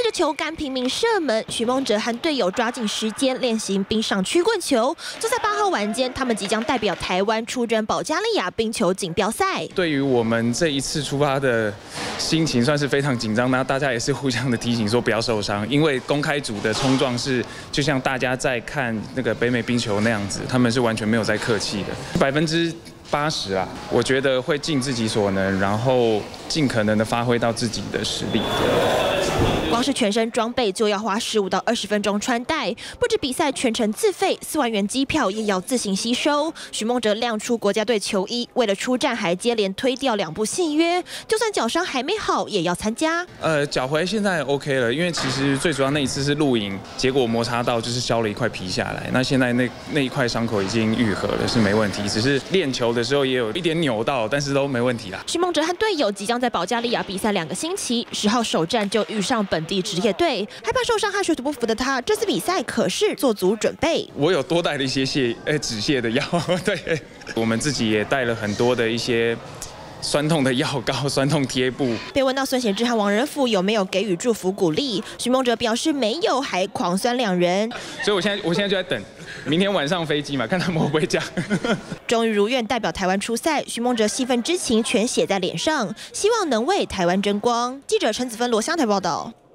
着球杆拼命射门，许梦哲和队友抓紧时间练习冰上曲棍球。就在8号晚间，他们即将代表台湾出征保加利亚冰球锦标赛。 对于我们这一次出发的心情算是非常紧张，那大家也是互相的提醒说不要受伤，因为公开组的冲撞是就像大家在看那个北美冰球那样子，他们是完全没有在客气的，80%啊，我觉得会尽自己所能，然后尽可能的发挥到自己的实力。 光是全身装备就要花15到20分钟穿戴，不止比赛全程自费，4万元机票也要自行吸收。许梦哲亮出国家队球衣，为了出战还接连推掉2部信约，就算脚伤还没好也要参加。 脚踝现在 OK 了，因为其实最主要那一次是露营，结果摩擦到就是削了一块皮下来，那现在那一块伤口已经愈合了，是没问题，只是练球的时候也有一点扭到，但是都没问题啦。 许梦哲和队友即将在保加利亚比赛2个星期，10号首战就遇上本地职业队，害怕受伤和水土不服的他，这次比赛可是做足准备。 我有多带了一些止泻的药，对，我们自己也带了很多的一些酸痛的药膏、酸痛贴布。 被问到孙贤志和王仁甫有没有给予祝福鼓励，许梦哲表示没有，还狂酸2人。 所以我现在就在等明天晚上飞机嘛，看他们会不会讲。 终于如愿代表台湾出赛，许梦哲戏份之情全写在脸上，希望能为台湾争光。记者陈子芬罗香台报道。